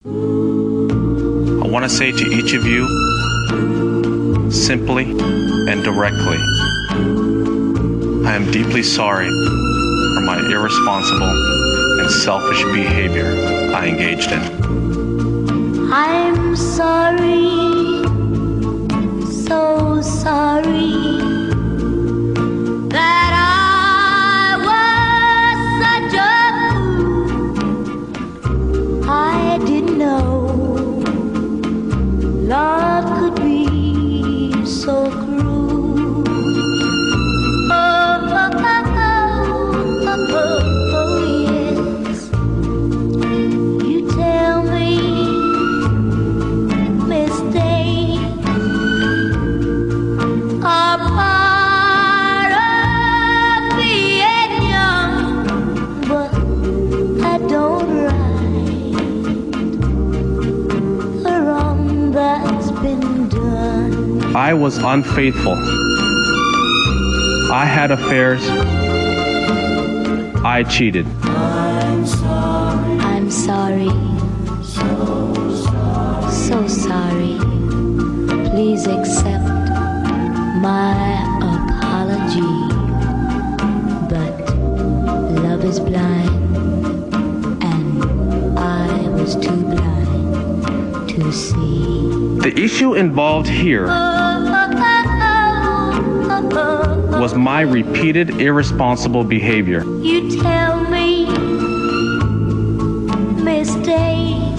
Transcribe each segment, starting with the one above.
I want to say to each of you, simply and directly, I am deeply sorry for my irresponsible and selfish behavior I engaged in. I'm sorry, so sorry, that I was such a fool. I didn't know love could be so cruel. Oh, yes. You tell me mistakes are part of being young, but I don't right the wrong that's been done. I was unfaithful. I had affairs. I cheated. I'm sorry, so sorry. Please accept my apology. But love is blind, and I was too blind to see. The issue involved here was my repeated irresponsible behavior. You tell me mistakes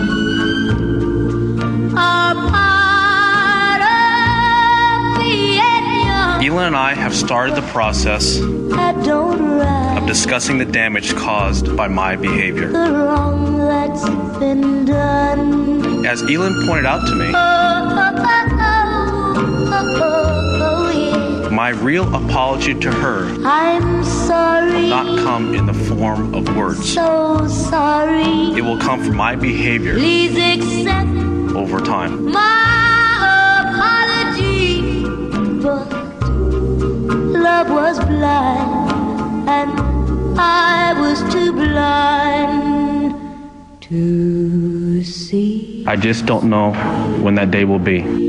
are part of being young. Elin and I have started the process I don't right of discussing the damage caused by my behavior. the wrong that's been done. As Elin pointed out to me, Yeah. my real apology to her I'm sorry, will not come in the form of words. so sorry. It will come from my behavior Please accept over time. my apology. But love was blind, and I was too blind to see. I just don't know when that day will be.